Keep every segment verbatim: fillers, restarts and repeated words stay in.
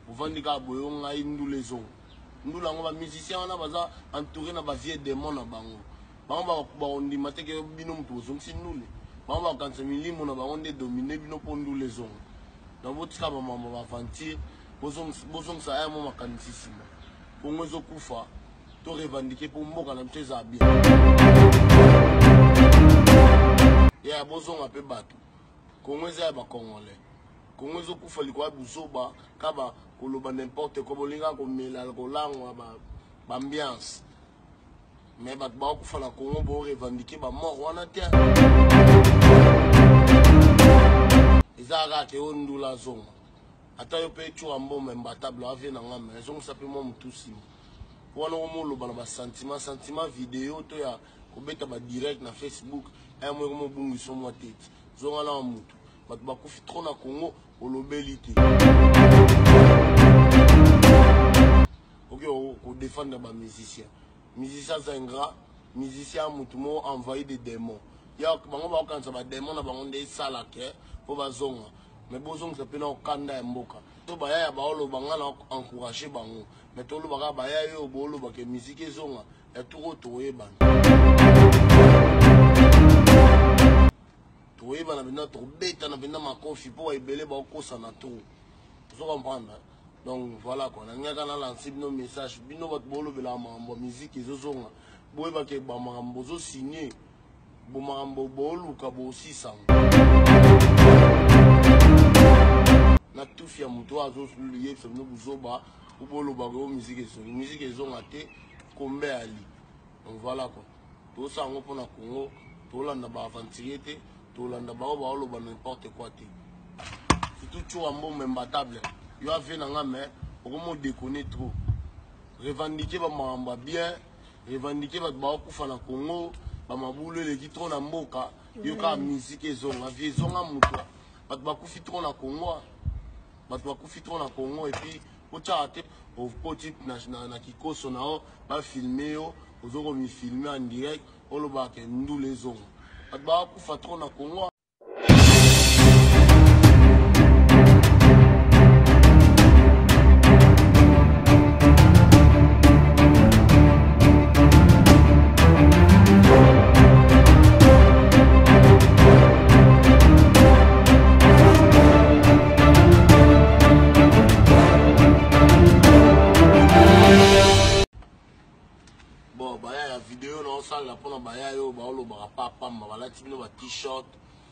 Ovandika boyonga indule zo. Ndula ngo ba musicien wana baza entouré na ba vieux démon na bango. Bango ba ondi mateke bino mtu zonsi ndule. Bango ba kanse milimo na bango nde dominer bino pondule zo. Na botika ba mama ba vantir bozong bozong sa ayamo makanisisima. Kongo zo kufa to revendiquer pour mboka na mteza bien. Ya bozong ape bato. Kongo za ba Congolais. Kongo zo kufa likwa buzoba kaba koloba n'importe quoi bolinga ko mela ko langwa ba ambiance. Mais bat ba kufa na Congo bo revendiquer ba mort wana te. Ezara ke ondula zonga. Ata yo pe tu ambo membatable ave na ngame zonga sape mo mutusi. Wana mo loba na ba sentiment sentiment vidéo to ya ko beta ba direct na Facebook ay mo mo bungu so mo tete. Zonga na mutu. Bat ba kufi trop na Congo olobelité. Ok, on défend les musiciens. Musiciens c'est ingrat, musiciens mutumo envoyé des démons. Il y a quand ça va démons na bango des salake pour bazonga. Mais bozong ça peut na kanda mboka. To baya ya baolo banga na encourager bango. Mais to lo baka baya yo bolo bake musique ezonga et tout toye ban. Toye ban na bina to beta na bina makofi pour ebele ba kosa na to. Vous comprenez? Donc voilà quoi. On a lancé nos messages. Bino votre bolo de la mambo musique et zozonga. Boye ba ke ba mambo zo signé. Bo mambo bolo ka bo six cents. Na tout fia muto azo lié sur nous buzoba ou bolo ba go musique zo. Musique zo ngate kombe ali. Donc voilà quoi. Tout ça on pour na Congo, tout là na ba aventurité, tout là na ba ba lo ba n'importe quoi té. C'est tout un bon membatable. Yo a fait nanga mais on déconner trop. Revendiquer ba mamba bien, revendiquer ba ba kufa na Congo, ba mabulu le kitro na mboka, yo ka musique ezonga, vie ezonga muto. Ba ba kufi trop na Congo. Ba ba kufi trop na Congo et puis au tchate au petit na na kikoso na o ba filmer yo, ozoko mi filmer en direct, o lo ba ke ndule zonga. Ba ba kufa trop na Congo. La pona baya yo ba olo ba papa ma bala tibino ba t-shirt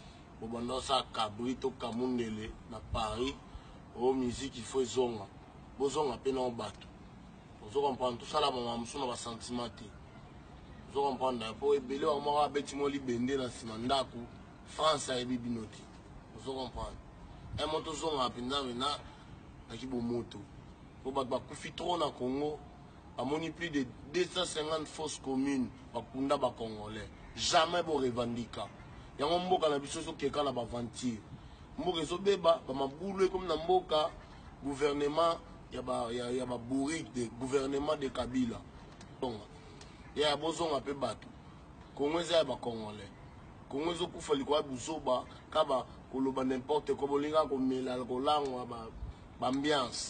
bo bando sa cabrito kamundele na Paris o musique il faut zonga bo zonga pe na bato vous comprenez tout ça la maman musuna ba sentiment te vous comprenez po ebele wa mwa beti mo libende na simandako France a ebi binoti vous comprenez e moto zonga pinda mena na kibo moto bo ba ba kufi trop na Congo. A moni plus de deux cent cinquante fausses communes bakunda ba Congolais. Jamais bo revendica. Yango mboka na biso so keka na ba ventir. Mboka so beba ba mabulu comme na mboka gouvernement ya ba ya, ya ba bourrique de gouvernement de Kabila. Donc ya bozonga pe bato. Congo za ba Congolais. Congo zo kufa likwa buzoba kaba koloba n'importe quoi bolinga ko mela ko langwa ba ambiance.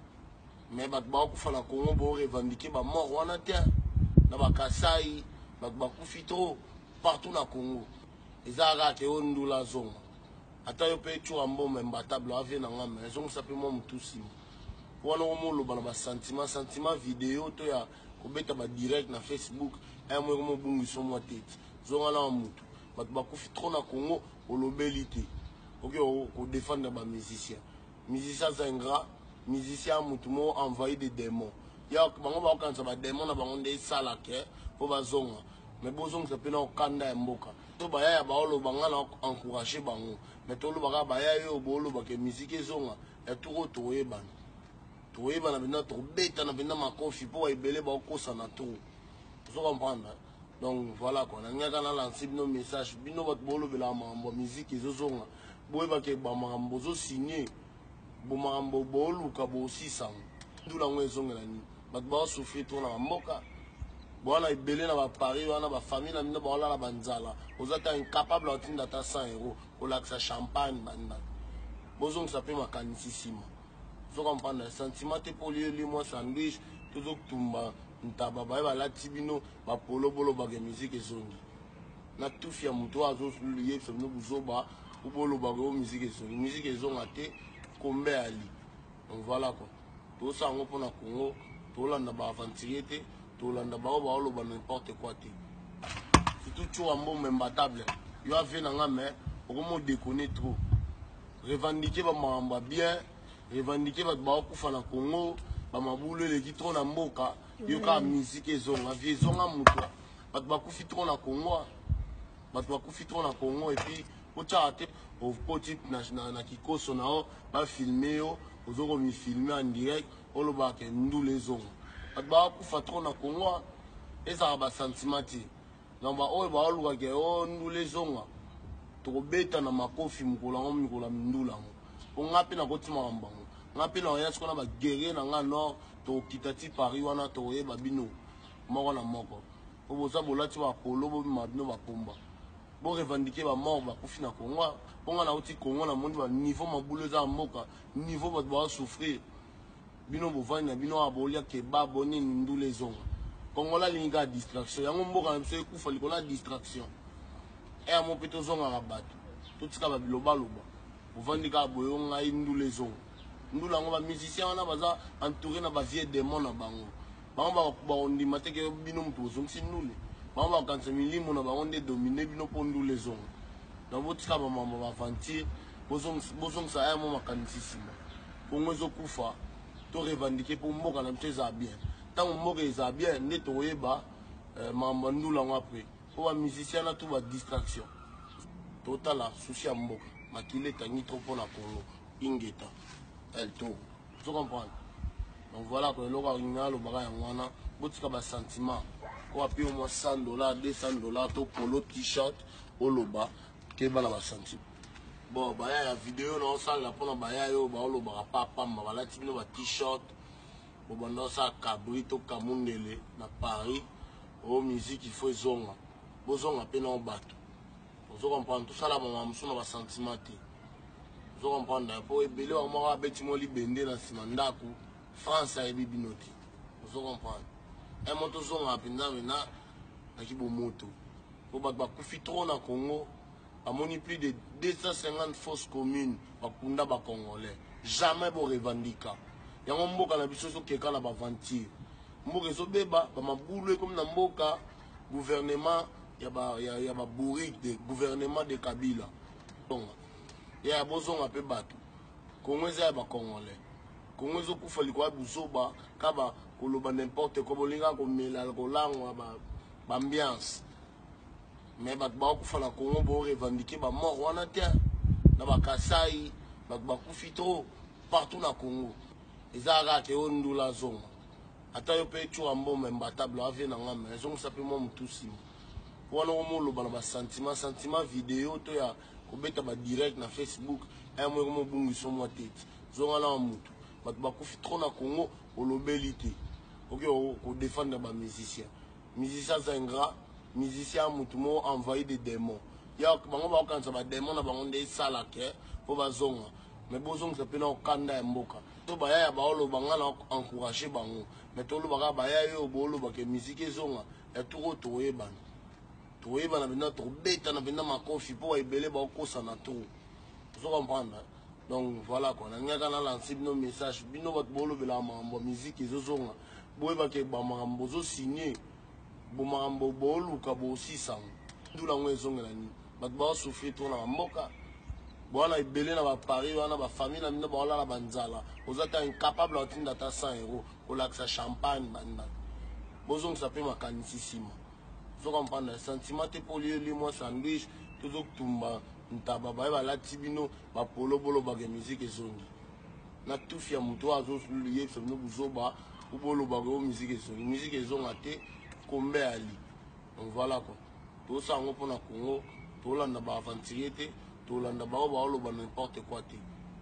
Mais bat ba kufa na Congo bo revendiquer ba mort wana te na ba Kasai bat ba kufi trop partout na Congo ezara ke ondula zonga ata yo pe tu ambo membatable ave na ngame zonga sape mo mutusi wana mo loba na ba sentiment sentiment vidéo to ya ko beta ba direct na Facebook ay mo mo bungu so mo tete zonga na mutu bat ba kufi trop na Congo olobelité. OK ko défendre ba musicien musicien c'est ingrat. Musiciens mutumo envoyé des démons. Il y a bango ba kanza ba démons na bango des salake pour bazonga. Mais bozong ça peut na kanda mboka. To baya ya baolo banga na encourager bango. Mais to lo baka baya yo bolo bake musique ezonga et tout toye ban. Toye ban na bina to beta na bina makofi pour ebele ba kosa na to. Vous comprenez? Donc voilà quoi. Na ngaka na lancer nos messages bino votre bolo bela mambo musique ezonga. Boye bake ba mambo zo signer. Bomambo bolu ka bo six cents ndula ngwezongela ni bat ba souffrir to na mboka bona ibele na ba Paris wana ba famille na mino ba la banzala ozata incapable otinda ta cent euros ko laksa champagne banda bozong ça peut makanisisima Vous comprenez? Le sentiment te pour lui, moi, sandwich, tout le tumba, ntaba, ba la tibino, ba polo bolo bagé musique et zongi. Na tout fier mouto à zos lié, c'est nous bouzoba, ou bolo bagé musique et zongi. Musique et zongi a été combé à lui. Donc voilà quoi. Tout ça, on peut na Congo, tout là, on a ba aventuré, tout là, on a ba olo ba n'importe quoi te. C'est tout toujours un bon même battable. Il y a vu dans mais au moment déconner trop. Revendiquer ba mamba bien, revendiquer ba ba kufa na Congo, ba mabulu les qui trop na mboka, yo ka musique ezonga, vie ezonga muto. Ba ba kufi trop na Congo. Ba ba kufi trop na Congo et puis au tchate au petit na na kikoso na o ba filmer yo, ozoko mi filmer en direct, o lo ba ke ndu les zonga. Ba ba kufa trop na Congo, eza ba sentimenti. Donc ba o ba oluka ke o ndu les zonga. Tobeta na makofi mukula ngo mukula ndula ngo ongapi na kotima mbango ngapi na oya sikona ba guerrier na nga nord to kitati Paris wana to yeba bino moko na moko oboza bolati ba polo bo mabino ba pomba bo revendiquer ba mort ba kufi na Congo ponga na uti Congo na monde ba niveau mabulu za mboka niveau ba ba souffrir bino bovani na bino abolia ke ba boni ndule zonga Congo la linga distraction yango mboka na biso ekufa likola distraction. Et à mon petit zong à rabat, tout ce qui va biloba loba. Vous vendez qu'à boyon à nous les zong. Nous là on va musicien on a besoin entouré na vieille démon na bango. Bango ba ba on dit maté que binom tout zong si nous. Bango ba quand c'est mili mon ba on est dominé bino pour nous les zong. Dans votre cas ba maman va fantir, bozong bozong ça un moment kanissima. Pour moi zo kufa, to revendiquer pour moi quand même ça bien. Tant moi que ça bien, nettoyer ba maman nous là on après. Pour un musicien, là, tout va distraction. Total, là, souci à Mboka. Makile, t'as ni trop pour la Congo. Ingeta. Elle tourne. Tu comprends? Donc voilà, quand l'on a une le bagage, on a beaucoup de sentiments. On a payé au moins cent dollars, deux cents dollars, tout polo, t-shirt, au loba. Qu'est-ce que vous senti? Bon, bah, il y a une vidéo, on sent la pour bah, il y a eu, bah, on loba, papa, bah, là, tu vois, t-shirt. Bon, bah, on sent Cabrito, Kamundele, na Paris. Oh, musique, il faut zonga. Bozonga pena en bateau. Vous comprenez tout ça là, mon amoussou n'a pas sentiment. Vous comprenez pour ébélé au moins à Betimoli Bende dans Simandaku, France a ébi binoti. Vous comprenez. Un moto zonga à Pena Vena, à Kibomoto. Pour battre Koufi trop na Congo, à moni plus de deux cent cinquante fausses communes, à Kunda ba Congolais. Jamais pour revendiquer. Il y a un mot qui a besoin de quelqu'un qui va ventir. Mboka Zobeba, ba maboulé comme na Mboka, gouvernement. Il y a un bourrique de gouvernement de Kabila. Il y a un besoin un peu battu. Congo est un Congolais. Congo est un peu de quoi Bouzoba, Kaba, Koloba n'importe comment, Linga, comme l'alcool, l'ambiance. Mais il y a un Congo pour revendiquer la mort. On a un Kasai, il trop partout dans le Congo. Il y a un zone. Attends, il y a un bon même battable, il y a un zone qui s'appelle Moutoussimo. Wana omolo bana ba sentiment sentiment vidéo to ya kobeta ba direct na Facebook ay mo mo bungu so mo tete zonga la mutu bat ba kufi trop na Congo olobelité OK ko défendre ba musicien musicien c'est ingrat musicien mutu mo envoyer des démons ya bango ba kanza ba démons na bango ndé sala ke po ba zonga mais bozong ça pe na okanda ya mboka to ba ya ba olo banga na encourager bango mais to lo ba ba ya yo bolo ba ke musique zonga et tout retourner ban. Oui, ben, on a trop bête, on a bien ma confi pour ébeler, bah, au ça n'a tout. Vous comprenez? Donc, voilà, quoi. On a lancé nos messages, bino votre bolo, la mambo, musique, ils ont. Boy, bah, que, bah, mambo, zo signé. Bo, mambo, bolo, kabo, aussi, ça. D'où la maison, la nuit. Bah, bah, souffrir, tout, la moka. Bon, on a ébelé, on a Paris, on a ma famille, on a la banzala. Vous êtes incapable d'atteindre cent euros. Au lac, ça champagne, banda. Bozong, ça peut ma canississima. Vous comprenez le sentiment pour lui, moi sandwich, tout le tumba, ntaba, ba la tibino, ba polo bolo bagé musique et zongi. Na tout fier mouto à zos lié, c'est nous bouzoba, ou bolo bagé musique et zongi. Musique et zongi a été combé à lui. Donc voilà quoi. Tout ça on prend à Congo, tout là n'a pas aventuré, tout là n'a pas ou ba n'importe quoi té.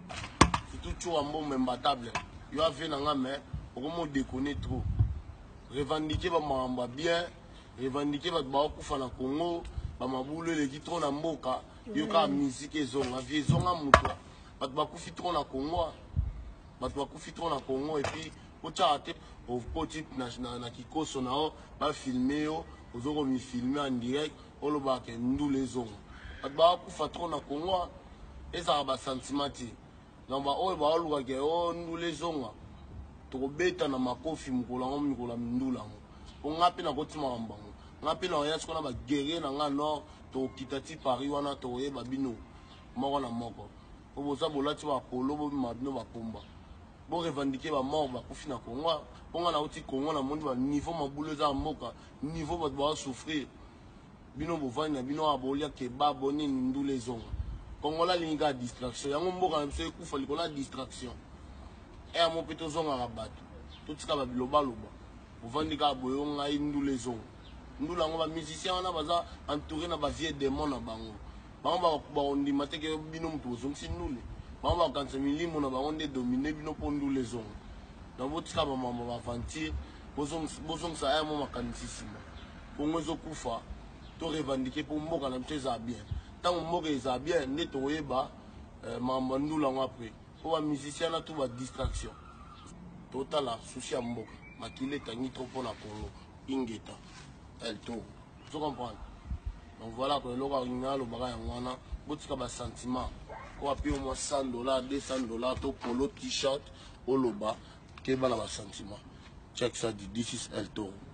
C'est tout toujours un bon même battable. Il y a vu dans mais au moment déconner trop. Revendiquer ba mamba bien. Revendiquer votre bao kufa na Congo, ba mabulu les qui trop na Mboka, yo ka musique zonga, vie zonga muto. Votre ba kufi trop na Congo. bato bakufi trop na Congo et puis otiaka te opoti na kikoso na yo bafilme yo ozoko mifilme en direct olobaka ndula ezonga bato bakufa trop na Congo ezaka basentiment te donc baoyo baolukaka yo ndula ezonga tokobeta na makofi mokolo yango mikolo ya ndula yango po nga mpe nakotimaka mbango nga mpe na oya sikoyo na baguerrier na nga nord tokokita ti Paris wana tokoyeba bino moko na moko po boza bolati bapolo bobima bino bapomba borevendike bamort bakufi na Congo mpo nga nauti Congo namoni baniveau mabulu eza ya mboka niveau bato baosouffrir bino bovandi na bino awa bolia kebab bonini ndula ezonga kongola alingi kaka distraction yango mboka na biso ekufa likolo ya distraction eya mo mpe tozongaka bato totika babilobaloba bovandi kaka boyo ngai ndula ezonga ndula yango bamusicien wana baza entouré na bavie démon na bango bango bakondima teke bino moto bozongisi ndule bango bakanisa milimo na bango nde domine bino mpo ndula ezonga donc botika bamama baventure bozongisa aya mo makanisi nsima kongo ezokufa torevendike mpo mboka na biso ezala bien ntango mboka ezala bien nde tokoyeba makambo ya ndula yango apres mpo bamusicien na to badistraction totala susi ya mboka makili etangi trop mpo na Congo ingeta elto tu comprendre donc voilà ko eloko alinga alobaka yango wana botika basentiment ko api au moins cent dollars deux cents dollars to polo t-shirt oloba keba na basentiment check ça dit this is elto